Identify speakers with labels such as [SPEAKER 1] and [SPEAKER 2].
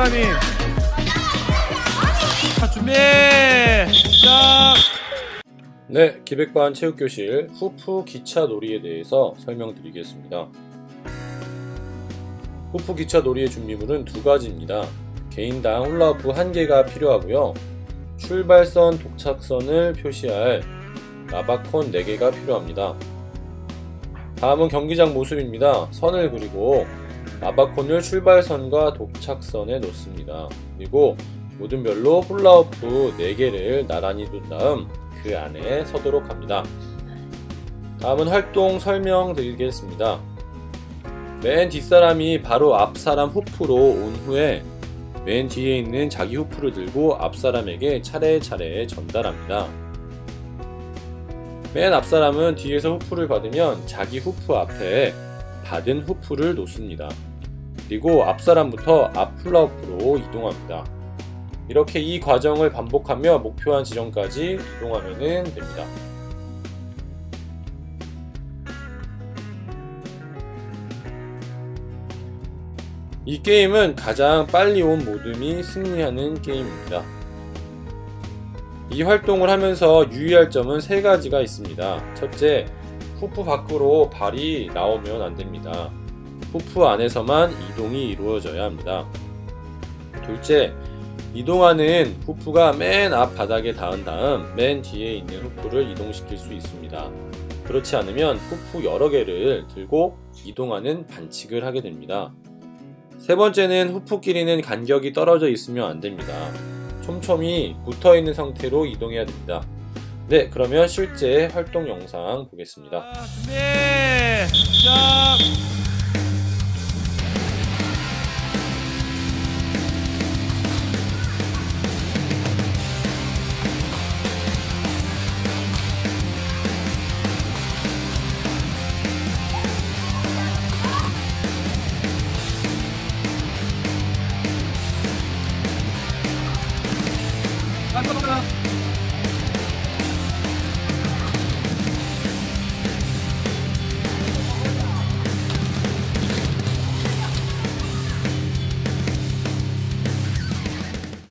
[SPEAKER 1] 뒷사람이. 자, 준비 시작.
[SPEAKER 2] 네, 기백반 체육교실 후프 기차 놀이에 대해서 설명드리겠습니다. 후프 기차 놀이의 준비물은 두 가지입니다. 개인당 훌라후프 1개가 필요하고요. 출발선, 도착선을 표시할 라바콘 4개가 필요합니다. 다음은 경기장 모습입니다. 선을 그리고 라바콘을 출발선과 도착선에 놓습니다. 그리고 모든 별로 훌라후프 4개를 나란히 둔 다음 그 안에 서도록 합니다. 다음은 활동 설명드리겠습니다. 맨 뒷사람이 바로 앞사람 후프로 온 후에 맨 뒤에 있는 자기 후프를 들고 앞사람에게 차례차례 전달합니다. 맨 앞사람은 뒤에서 후프를 받으면 자기 후프 앞에 받은 후프를 놓습니다. 그리고 앞사람부터 앞 훌라후프로 이동합니다. 이렇게 이 과정을 반복하며 목표한 지점까지 이동하면 됩니다. 이 게임은 가장 빨리 온 모듬이 승리하는 게임입니다. 이 활동을 하면서 유의할 점은 3가지가 있습니다. 첫째, 후프 밖으로 발이 나오면 안됩니다. 후프 안에서만 이동이 이루어져야 합니다. 둘째, 이동하는 후프가 맨 앞 바닥에 닿은 다음 맨 뒤에 있는 후프를 이동시킬 수 있습니다. 그렇지 않으면 후프 여러 개를 들고 이동하는 반칙을 하게 됩니다. 세 번째는 후프끼리는 간격이 떨어져 있으면 안됩니다. 촘촘히 붙어있는 상태로 이동해야 됩니다. 네, 그러면 실제 활동 영상 보겠습니다.
[SPEAKER 1] 준비 시작.